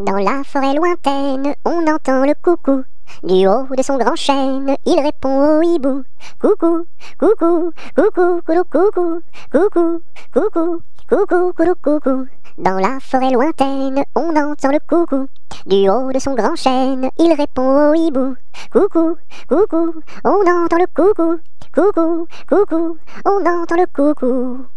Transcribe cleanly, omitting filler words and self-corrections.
Dans la forêt lointaine, on entend le coucou. Du haut de son grand chêne, il répond au hibou. Coucou, coucou, coucou, coucou, coucou, coucou, coucou, coucou, coucou, coucou. Dans la forêt lointaine, on entend le coucou. Du haut de son grand chêne, il répond au hibou. Coucou, coucou, on entend le coucou. Coucou, coucou, on entend le coucou.